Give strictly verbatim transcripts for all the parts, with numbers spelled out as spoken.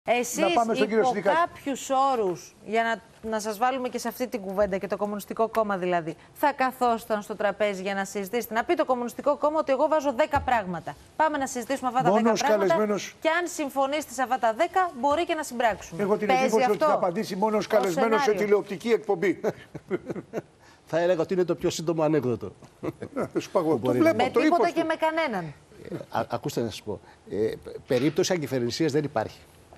Εσείς υπό κάποιους όρους, για να, να σας βάλουμε και σε αυτή την κουβέντα και το Κομμουνιστικό Κόμμα δηλαδή, θα καθόσταν στο τραπέζι για να συζητήσετε, να πει το Κομμουνιστικό Κόμμα ότι εγώ βάζω δέκα πράγματα. Πάμε να συζητήσουμε αυτά τα δέκα πράγματα καλεσμένος... και αν συμφωνήσετε σε αυτά τα δέκα μπορεί και να συμπράξουμε. Έχω την εντύπωση ότι θα απαντήσει μόνος καλεσμένος σε τηλεοπτική εκπομπή. Θα έλεγα ότι είναι το πιο σύντομο ανέκδοτο. Με τίποτα και με κανέναν. Α, ακούστε να σας πω. Ε, περίπτωση αγκυφερνησίας δεν υπάρχει.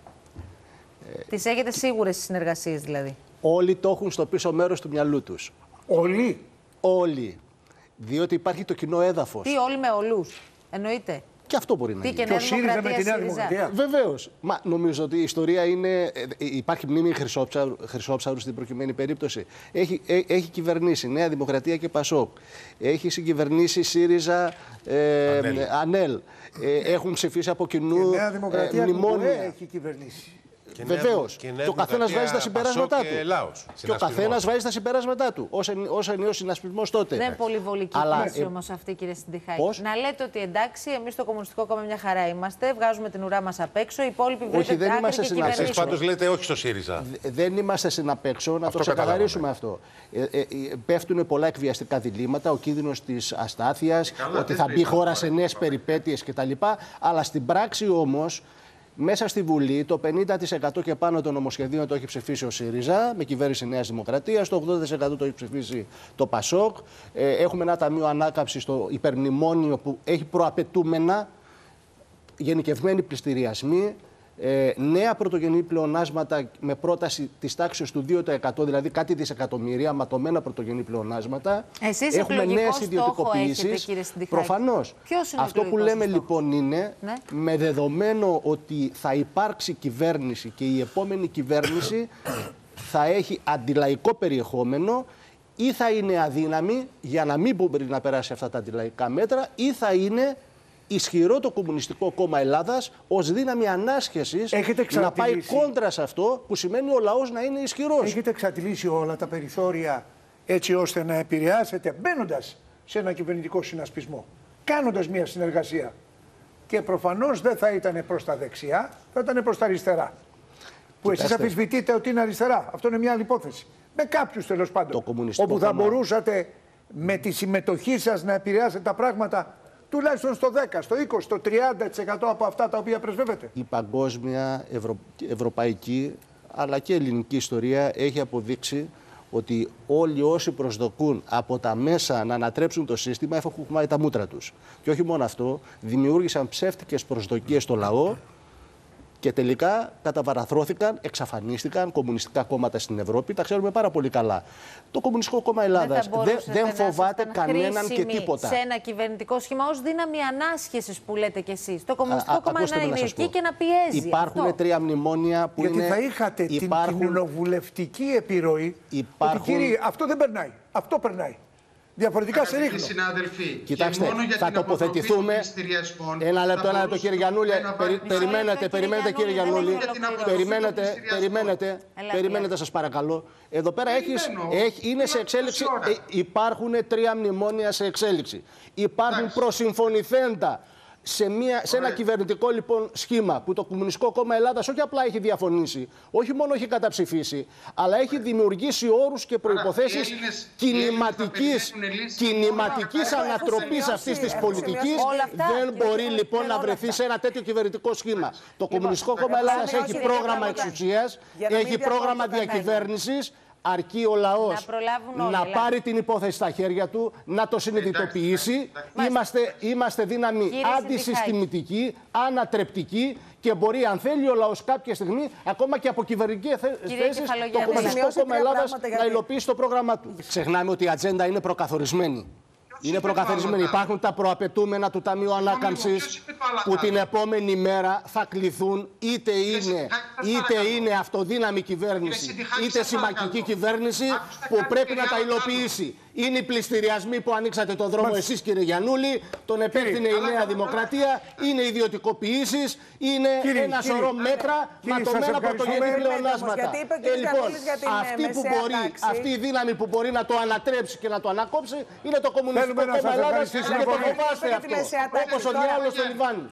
Τις έχετε σίγουρες τις συνεργασίες δηλαδή. Όλοι το έχουν στο πίσω μέρος του μυαλού τους. Όλοι. Όλοι. Διότι υπάρχει το κοινό έδαφος. Τι όλοι με όλους. Εννοείται. Και αυτό μπορεί να γίνει. Και ο ΣΥΡΙΖΑ με τη Νέα Δημοκρατία. Βεβαίως. Μα νομίζω ότι η ιστορία είναι. Υπάρχει μνήμη Χρυσόψαρου, Χρυσόψαρου στην προκειμένη περίπτωση. Έχει, έ, έχει κυβερνήσει Νέα Δημοκρατία και Πασόκ. Έχει συγκυβερνήσει ΣΥΡΙΖΑ ε, Ανέλ. Ανέλ. Ε, έχουν ψηφίσει από κοινού και Νέα Δημοκρατία ε, μνημόνια. Έχει κυβερνήσει. Βεβαίως. Και, και ο καθένας βάζει τα συμπεράσματά του. Και, και ο καθένας βάζει τα συμπεράσματά του. Ως ενιαίος συνασπισμός τότε. Δεν είναι πολύ βολική φάση ε... όμως αυτή, κύριε Συντιχάκη. Πώς? Να λέτε ότι εντάξει, εμείς στο Κομμουνιστικό Κόμμα μια χαρά είμαστε, βγάζουμε την ουρά μας απ' έξω, οι υπόλοιποι βρίσκονται άκρη και κυβερνήσουν. Εσείς πάντως λέτε όχι στο ΣΥΡΙΖΑ. Δεν είμαστε στην απ' έξω, να αυτό το ξεκαθαρίσουμε αυτό. Ε, ε, πέφτουν πολλά εκβιαστικά διλήμματα, ο κίνδυνος της αστάθειας, καλά, ότι θα μπει η χώρα σε νέες περιπέτειες κτλ. Αλλά στην πράξη όμως. Μέσα στη Βουλή το πενήντα τοις εκατό και πάνω των νομοσχεδίων το έχει ψηφίσει ο ΣΥΡΙΖΑ με κυβέρνηση Νέας Δημοκρατίας, το ογδόντα τοις εκατό το έχει ψηφίσει το ΠΑΣΟΚ. Ε, έχουμε ένα ταμείο ανάκαμψης στο υπερμνημόνιο που έχει προαπαιτούμενα γενικευμένοι πληστηριασμοί, ε, νέα πρωτογενή πλεονάσματα με πρόταση της τάξης του δύο τοις εκατό, δηλαδή κάτι δισεκατομμύρια, ματωμένα πρωτογενή πλεονάσματα. Εσείς έχουμε νέες ιδιωτικοποιήσεις. Προφανώς. Αυτό που λέμε στόχος? Λοιπόν είναι, ναι, με δεδομένο ότι θα υπάρξει κυβέρνηση και η επόμενη κυβέρνηση θα έχει αντιλαϊκό περιεχόμενο, ή θα είναι αδύναμη για να μην μπορεί να περάσει αυτά τα αντιλαϊκά μέτρα, ή θα είναι ισχυρό το Κομμουνιστικό Κόμμα Ελλάδας ως δύναμη ανάσχεσης να πάει κόντρα σε αυτό που σημαίνει ο λαός να είναι ισχυρός. Έχετε εξαντλήσει όλα τα περιθώρια έτσι ώστε να επηρεάσετε μπαίνοντας σε ένα κυβερνητικό συνασπισμό, κάνοντας μια συνεργασία. Και προφανώς δεν θα ήταν προς τα δεξιά, θα ήταν προς τα αριστερά. Που εσείς αμφισβητείτε ότι είναι αριστερά. Αυτό είναι μια άλλη υπόθεση. Με κάποιους τέλος πάντων. Όπου θα κόμμα... μπορούσατε με τη συμμετοχή σας να επηρεάσετε τα πράγματα. Τουλάχιστον στο δέκα, στο είκοσι, στο τριάντα τοις εκατό από αυτά τα οποία πρεσβεύετε. Η παγκόσμια, ευρω... ευρωπαϊκή αλλά και ελληνική ιστορία έχει αποδείξει ότι όλοι όσοι προσδοκούν από τα μέσα να ανατρέψουν το σύστημα έχουν κουμάει τα μούτρα τους. Και όχι μόνο αυτό, δημιούργησαν ψεύτικες προσδοκίες στο λαό και τελικά καταβαραθρώθηκαν, εξαφανίστηκαν κομμουνιστικά κόμματα στην Ευρώπη. Τα ξέρουμε πάρα πολύ καλά. Το Κομμουνιστικό Κόμμα Ελλάδας δεν, δεν φοβάται κανέναν και τίποτα. Σε ένα κυβερνητικό σχήμα ως δύναμη ανάσχεσης που λέτε κι εσείς. Το Κομμουνιστικό Κόμμα να είναι εκεί και να πιέζει. Υπάρχουν αυτό. τρία μνημόνια που Γιατί είναι. Γιατί θα είχατε υπάρχουν... την κοινοβουλευτική επιρροή. Υπάρχουν... Ότι κύριε, αυτό δεν περνάει. Αυτό περνάει. Διαφορετικά σε ρίχνω. Κοιτάξτε, θα τοποθετηθούμε. Ένα λεπτό, ένα λεπτό, κύριε Γιαννούλη. Περι, περιμένετε, περιμένετε, κύριε Γιαννούλη. Περιμένετε, περιμένετε, περιμένετε, σας παρακαλώ. Εδώ πέρα έχεις, έχει, είναι σε εξέλιξη. Ε, υπάρχουν τρία μνημόνια σε εξέλιξη. Υπάρχουν προσυμφωνηθέντα. Σε, μια, σε ένα κυβερνητικό λοιπόν σχήμα που το Κομμουνιστικό Κόμμα Ελλάδας όχι απλά έχει διαφωνήσει, όχι μόνο έχει καταψηφίσει, αλλά έχει δημιουργήσει όρους και προϋποθέσεις κινηματικής, κινηματικής ανατροπής αυτής της πολιτικής. Δεν μπορεί λοιπόν να βρεθεί σε ένα τέτοιο κυβερνητικό σχήμα. Το Κομμουνιστικό Κόμμα Ελλάδας έχει πρόγραμμα εξουσίας, έχει πρόγραμμα διακυβέρνησης. Αρκεί ο λαός να, να πάρει την υπόθεση στα χέρια του, να το συνειδητοποιήσει. Είμαστε, είμαστε δύναμη αντισυστημητική, ανατρεπτική και μπορεί, αν θέλει ο λαός κάποια στιγμή, ακόμα και από κυβερνητικές θέσεις, το Κομμουνιστικό Κόμμα Ελλάδας να υλοποιήσει το πρόγραμμα του. Ξεχνάμε ότι η ατζέντα είναι προκαθορισμένη. Είναι προκαθορισμένοι. Υπάρχουν τα προαπαιτούμενα του Ταμείου Ανάκαμψης που την επόμενη μέρα θα κληθούν, είτε είναι, είτε είναι αυτοδύναμη κυβέρνηση, είτε συμμαχική κυβέρνηση που πρέπει να τα υλοποιήσει. Είναι οι πληστηριασμοί που ανοίξατε το δρόμο εσείς, κύριε Γιαννούλη, τον επέκτηνε η Νέα Δημοκρατία, είναι ιδιωτικοποιήσεις, είναι ένα σωρό μέτρα ματωμένα πρωτογενή πλεονάσματα. Ε, λοιπόν, αυτή, που μπορεί, αυτή η δύναμη που μπορεί να το ανατρέψει και να το ανακόψει είναι το Κομμουνιστικό Κόμμα Ελλάδας και το φοβάστε αυτό, όπως ο διάολος στο Λιβάνι.